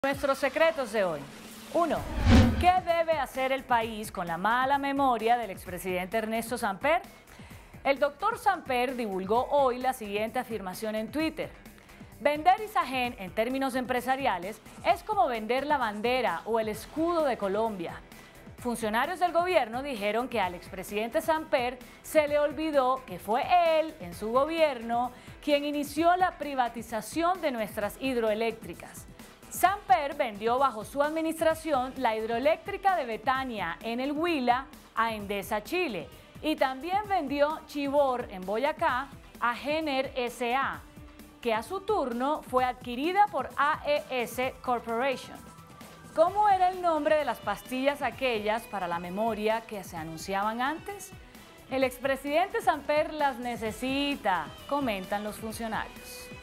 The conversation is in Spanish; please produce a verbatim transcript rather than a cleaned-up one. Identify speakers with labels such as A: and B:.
A: Nuestros secretos de hoy. uno. ¿Qué debe hacer el país con la mala memoria del expresidente Ernesto Samper? El doctor Samper divulgó hoy la siguiente afirmación en Twitter. Vender Isagen en términos empresariales es como vender la bandera o el escudo de Colombia. Funcionarios del gobierno dijeron que al expresidente Samper se le olvidó que fue él, en su gobierno, quien inició la privatización de nuestras hidroeléctricas. Samper vendió bajo su administración la hidroeléctrica de Betania en el Huila a Endesa Chile y también vendió Chivor en Boyacá a Gener S A, que a su turno fue adquirida por A E S Corporation. ¿Cómo era el nombre de las pastillas aquellas para la memoria que se anunciaban antes? El expresidente Samper las necesita, comentan los funcionarios.